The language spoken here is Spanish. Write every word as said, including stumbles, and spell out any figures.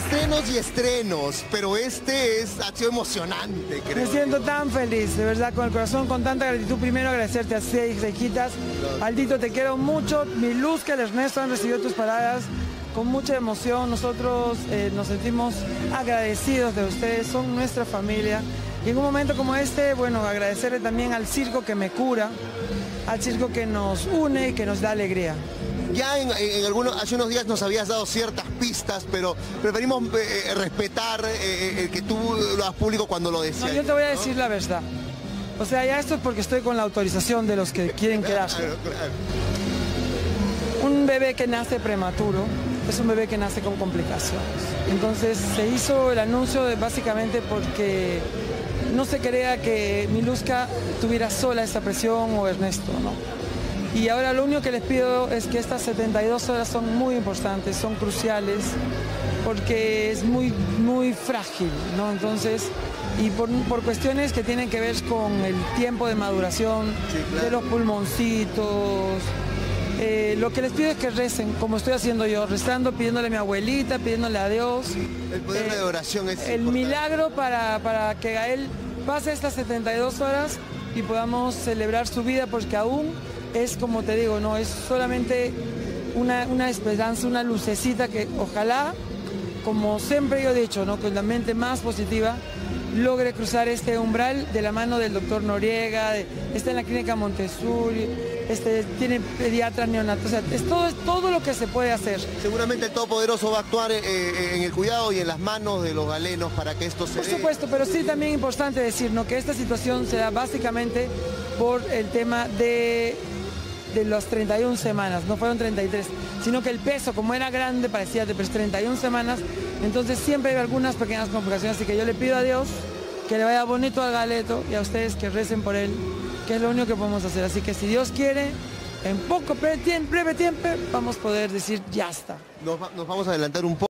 estrenos y estrenos, pero este es, ha sido emocionante, creo. Me siento tan feliz, de verdad, con el corazón, con tanta gratitud. Primero agradecerte a seis hijitas. Aldito, te quiero mucho. Mi Luz, que el Ernesto han recibido tus palabras con mucha emoción. Nosotros eh, nos sentimos agradecidos de ustedes, son nuestra familia. Y en un momento como este, bueno, agradecerle también al circo que me cura, al circo que nos une y que nos da alegría. Ya en, en algunos, hace unos días nos habías dado ciertas pistas, pero preferimos eh, respetar eh, que tú lo hagas público cuando lo deseas. No, yo te voy a decir, ¿no?, la verdad. O sea, ya esto es porque estoy con la autorización de los que quieren quedarse. Claro, claro. Un bebé que nace prematuro es un bebé que nace con complicaciones. Entonces se hizo el anuncio de, básicamente porque no se quería que Miluska tuviera sola esta presión o Ernesto, ¿no? Y ahora lo único que les pido es que estas setenta y dos horas son muy importantes, son cruciales, porque es muy, muy frágil, ¿no? Entonces, y por, por cuestiones que tienen que ver con el tiempo de maduración, sí, claro, de los pulmoncitos. Eh, lo que les pido es que recen, como estoy haciendo yo, rezando, pidiéndole a mi abuelita, pidiéndole a Dios. El poder eh, de oración es el importante. Milagro para, para que Gael pase estas setenta y dos horas y podamos celebrar su vida, porque aún es, como te digo, no es solamente una, una esperanza, una lucecita que ojalá, como siempre yo he dicho, ¿no?, con la mente más positiva, logre cruzar este umbral de la mano del doctor Noriega, de, está en la clínica Montessori, este, tiene pediatras neonatos, o sea, es todo, es todo lo que se puede hacer. Seguramente el Todopoderoso va a actuar eh, en el cuidado y en las manos de los galenos para que esto se Por dé. supuesto, pero sí también es importante decir, ¿no?, que esta situación se da básicamente por el tema de... de las treinta y una semanas, no fueron treinta y tres, sino que el peso, como era grande, parecía de pues, treinta y una semanas, entonces siempre hay algunas pequeñas complicaciones, así que yo le pido a Dios que le vaya bonito al Galeto y a ustedes que recen por él, que es lo único que podemos hacer. Así que si Dios quiere, en poco breve tiempo, vamos a poder decir ya está. Nos, nos vamos a adelantar un poco.